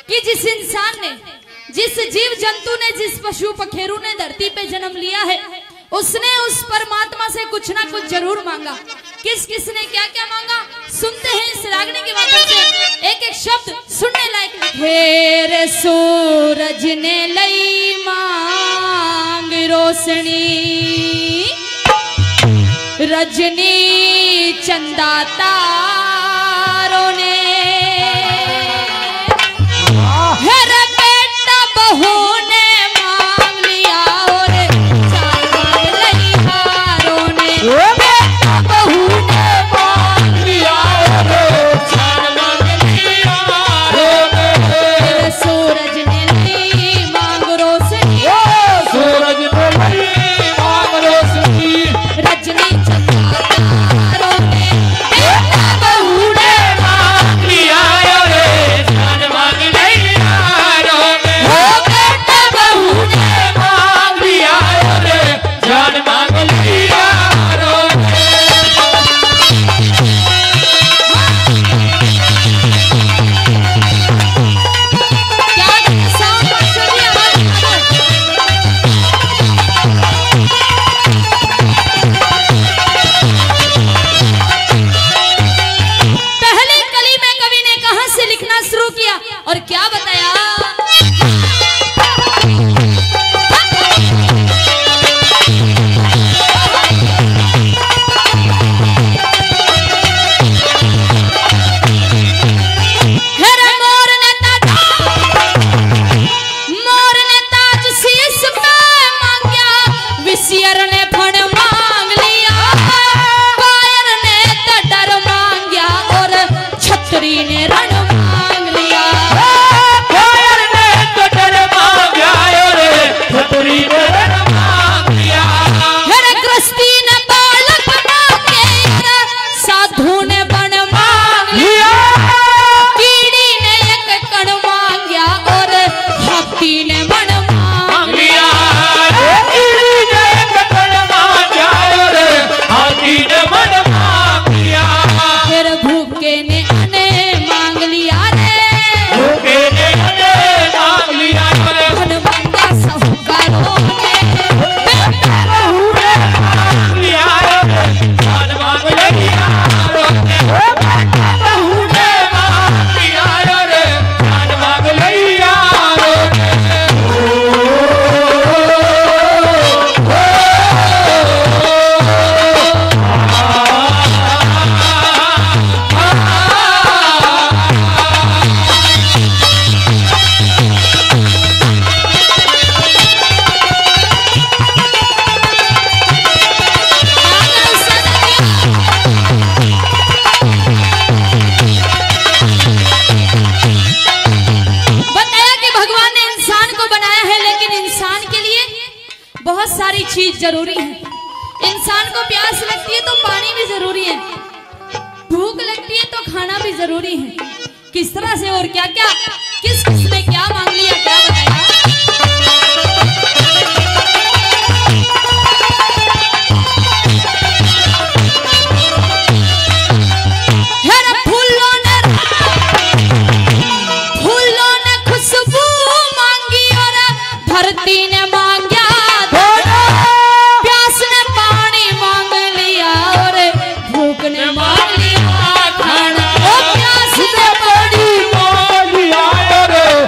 कि जिस इंसान ने, जिस जीव जंतु ने, जिस पशु पखेरु ने धरती पे जन्म लिया है, उसने उस परमात्मा से कुछ ना कुछ जरूर मांगा। किस किस ने क्या क्या मांगा, सुनते हैं इस रागनी के माध्यम से। एक एक शब्द सुनने लायक। हेरे सूरज ने लई मांग रोशनी, रजनी चंदा तारों ने, हेरे बेटा बहू ने मांग लिया और चार मांग लई हारों ने। बेटा बहू ने मांग लिया और चार मांग लई हारों ने। सूरज ने लई मांग रोशनी, सूरज ने लई मांग रोशनी, रजनी चंदा तारों ने। बेटा बहू ने मांग लिया रे जान मांग लई हारों में। ओ बेटा बहू ने मांग लिया रे जान मांग लई हारों में। क्या साउंड मास्टर जी आवाज पहली कली में कवि ने कहां से लिखना शुरू किया और क्या बताया। हेरे मोर ने ताज शीश पे मांगया, विसियर ने फण मांग लिया, कायर ने तो डर मांगया और छतरी ने रण मांग लिया। कायर ने तो डर मांगा रे छतरी ने रण मांग लिया। हेरे गृहस्थी ने बालक मांगे, साधु ने बन मांग लिया, कीड़ी ने एक कण मांगया और हाथी ने मन मांग लिया। कीड़ी ने एक कण मांगा रे हाथी ने मन मांग लिया। फिर भूखे ने अने मांग लिया रे, भूखे ने अने मांग लिया रे। धन मांगा साहूकारों ने। बेटा बहू ने मांग लिया रे जान मांग लई हारों में। बेटा बहू ने मांग लिया रे जान मांग लई हारों बताया कि भगवान ने इंसान को बनाया है, लेकिन इंसान के लिए बहुत सारी चीज जरूरी है। इंसान को प्यास लगती है तो पानी भी जरूरी है, भूख लगती है तो खाना भी जरूरी है। किस तरह से और क्या क्या, किस किस ने क्या मांग लिया, क्या बताया। हेरे फूलों ने खुशबू मांगी और धरती ने मांगया धोना, प्यास ने पानी मांग लिया और भूख ने मांग लिया खाना। ओ प्यास ने पानी मांग लिया रे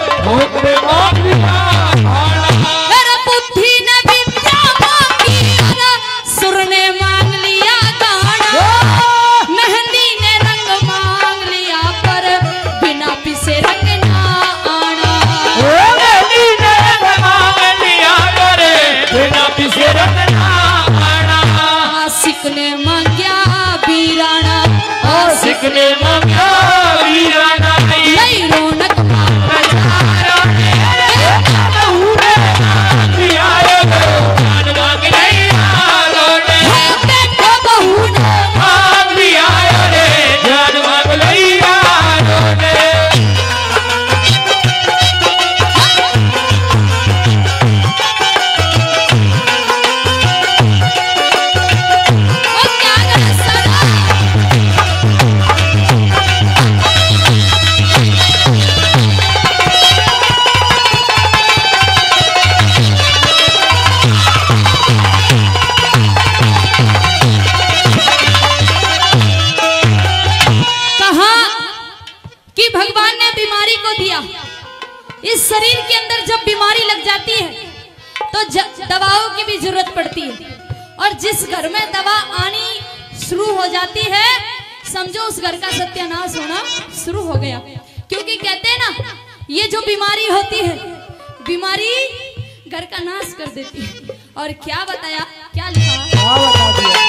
दिया। इस शरीर के अंदर जब बीमारी लग जाती है तो दवाओं की भी जरूरत पड़ती है, और जिस घर में दवा आनी शुरू हो जाती है समझो उस घर का सत्यानाश होना शुरू हो गया। क्योंकि कहते हैं ना, ये जो बीमारी होती है, बीमारी घर का नाश कर देती है। और क्या बताया, क्या लिखा, क्या बता दिया।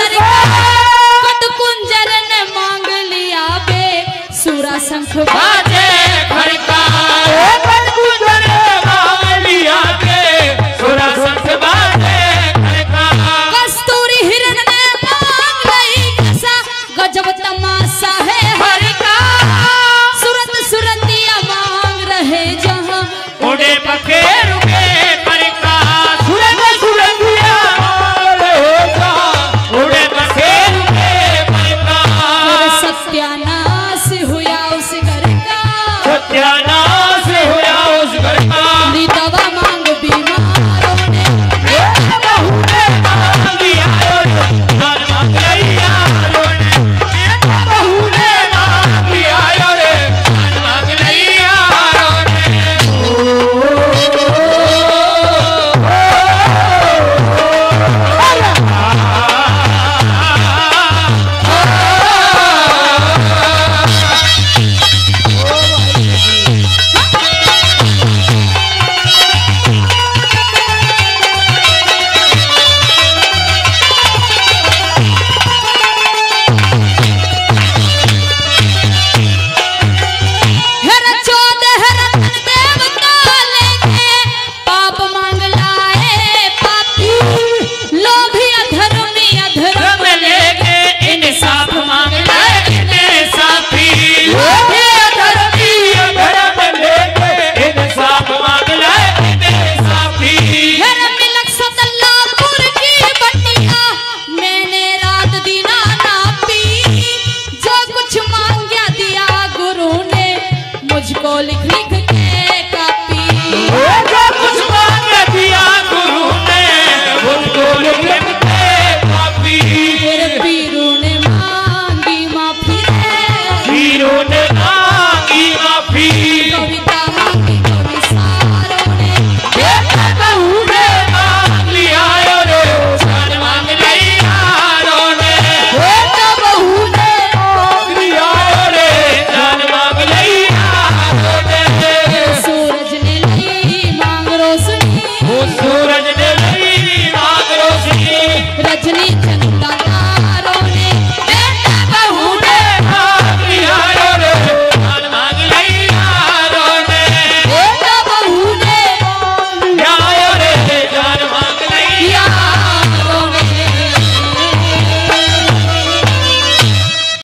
शंख बाज